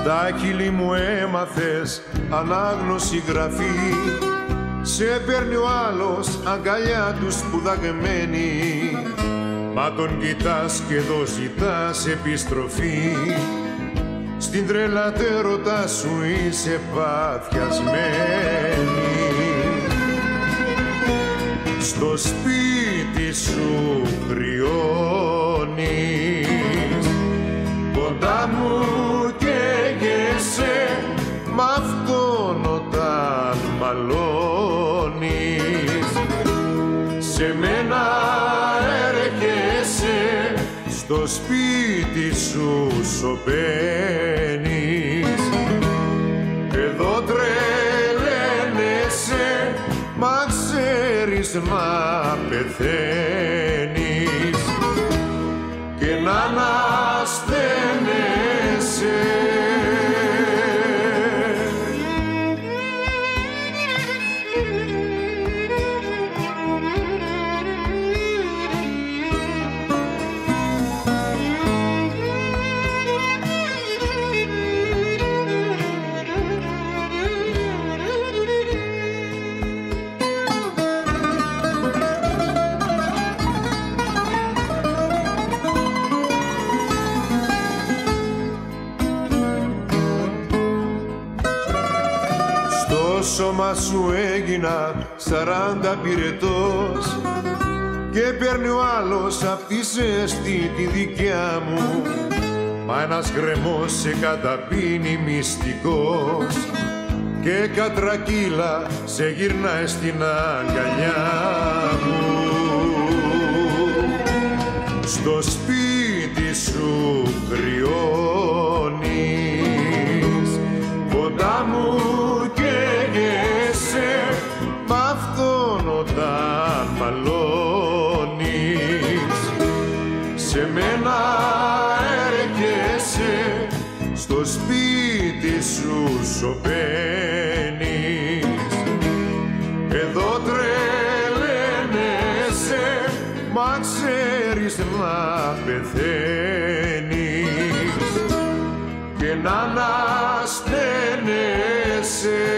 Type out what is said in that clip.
Δάχυλη μου έμαθες ανάγνωση γραφή, σε παίρνει ο άλλος αγκαλιά του σπουδαγμένη, μα τον κοιτάς και εδώ ζητάς επιστροφή. Στην τρέλα τέρωτα σου είσαι παθιασμένη. Στο σπίτι σου κρυώνεις, κοντά μου καίγεσαι, μ' αυτόν όταν μαλώνεις. Σε μένα έρχεσαι, στο σπίτι σου σωπαίνεις. Εδώ τρελαίνεσαι, μα ξέρεις να πεθαίνεις και να ανασθένεσαι. Σώμα σου έγινα 40 πυρετός και παίρνει ο άλλος απ' τη ζέστη τη δικιά μου, μα ένας γκρεμός σε καταπίνει μυστικός και κατρακύλα σε γυρνάει στην αγκαλιά μου. Στο σπίτι σου κρυώνεις, κοντά μου καίγεσαι, μ' αυτόν όταν μαλώνεις. Σε μένα έρχεσαι, στο σπίτι σου σωπαίνεις. Εδώ τρελαίνεσαι, μα ξέρεις να πεθαίνεις και να ανασθένεσαι.